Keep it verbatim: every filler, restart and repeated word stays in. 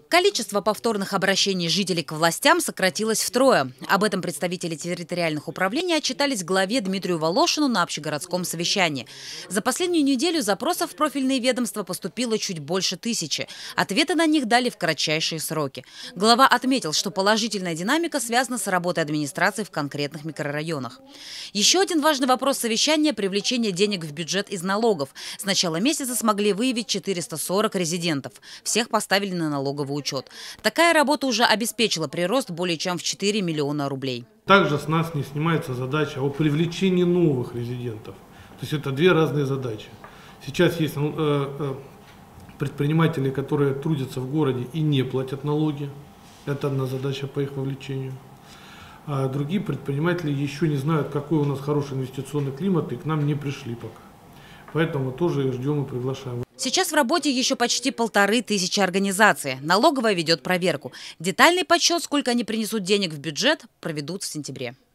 Количество повторных обращений жителей к властям сократилось втрое. Об этом представители территориальных управлений отчитались главе Дмитрию Волошину на общегородском совещании. За последнюю неделю запросов в профильные ведомства поступило чуть больше тысячи. Ответы на них дали в кратчайшие сроки. Глава отметил, что положительная динамика связана с работой администрации в конкретных микрорайонах. Еще один важный вопрос совещания – привлечение денег в бюджет из налогов. С начала месяца смогли выявить четыреста сорок резидентов. Всех поставили на налоговую учет. Такая работа уже обеспечила прирост более чем в четыре миллиона рублей. Также с нас не снимается задача о привлечении новых резидентов. То есть это две разные задачи. Сейчас есть предприниматели, которые трудятся в городе и не платят налоги. Это одна задача по их вовлечению. А другие предприниматели еще не знают, какой у нас хороший инвестиционный климат, и к нам не пришли пока. Поэтому тоже их ждем и приглашаем. Сейчас в работе еще почти полторы тысячи организаций. Налоговая ведет проверку. Детальный подсчет, сколько они принесут денег в бюджет, проведут в сентябре.